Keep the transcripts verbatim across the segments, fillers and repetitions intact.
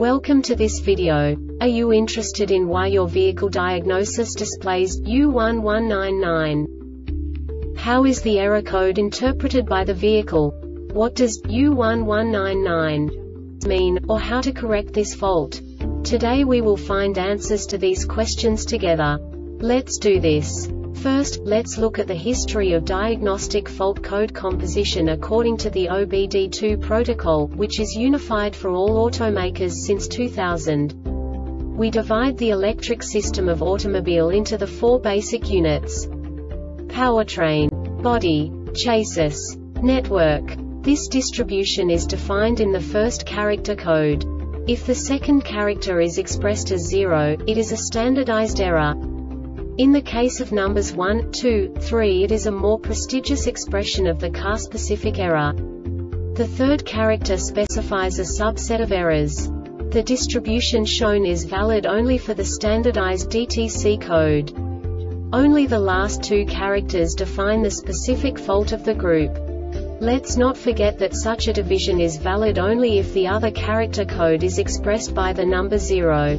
Welcome to this video. Are you interested in why your vehicle diagnosis displays U one one nine nine? How is the error code interpreted by the vehicle? What does U one one nine nine mean, or how to correct this fault? Today we will find answers to these questions together. Let's do this. First, let's look at the history of diagnostic fault code composition according to the O B D two protocol, which is unified for all automakers since two thousand. We divide the electric system of automobile into the four basic units: powertrain, body, chassis, network. This distribution is defined in the first character code. If the second character is expressed as zero, it is a standardized error. In the case of numbers one, two, three, it is a more prestigious expression of the car-specific error. The third character specifies a subset of errors. The distribution shown is valid only for the standardized D T C code. Only the last two characters define the specific fault of the group. Let's not forget that such a division is valid only if the other character code is expressed by the number zero.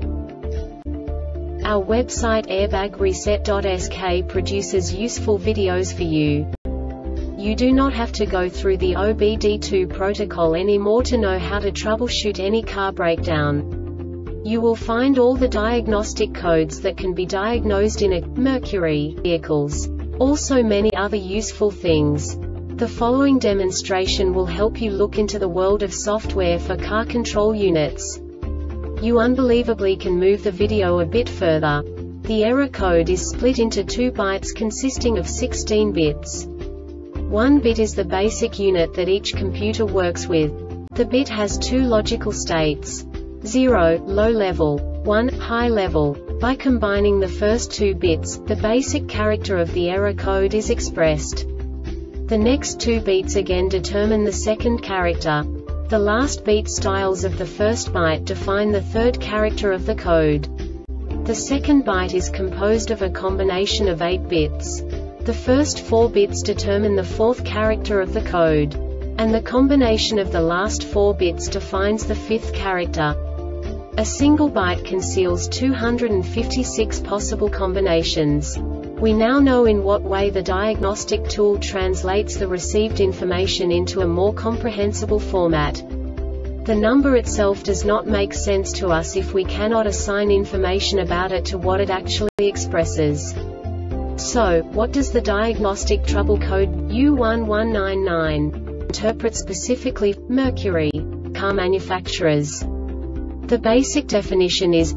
Our website airbag reset dot S K produces useful videos for you. You do not have to go through the O B D two protocol anymore to know how to troubleshoot any car breakdown. You will find all the diagnostic codes that can be diagnosed in a Mercury vehicles. Also many other useful things. The following demonstration will help you look into the world of software for car control units. You unbelievably can move the video a bit further. The error code is split into two bytes consisting of sixteen bits. One bit is the basic unit that each computer works with. The bit has two logical states: zero, low level, one, high level. By combining the first two bits, the basic character of the error code is expressed. The next two beats again determine the second character. The last beat styles of the first byte define the third character of the code. The second byte is composed of a combination of eight bits. The first four bits determine the fourth character of the code. And the combination of the last four bits defines the fifth character. A single byte conceals two hundred fifty-six possible combinations. We now know in what way the diagnostic tool translates the received information into a more comprehensible format. The number itself does not make sense to us if we cannot assign information about it to what it actually expresses. So, what does the diagnostic trouble code U one one nine nine interpret specifically for Mercury car manufacturers? The basic definition is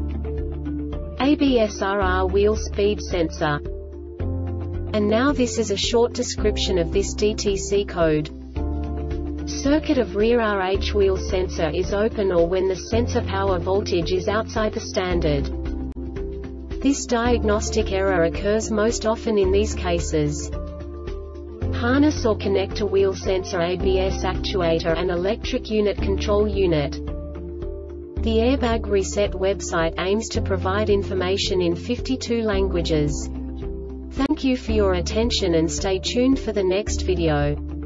A B S R R wheel speed sensor. And now this is a short description of this D T C code. Circuit of rear R H wheel sensor is open or when the sensor power voltage is outside the standard. This diagnostic error occurs most often in these cases: harness or connector wheel sensor, A B S actuator and electric unit control unit. The Airbag Reset website aims to provide information in fifty-two languages. Thank you for your attention and stay tuned for the next video.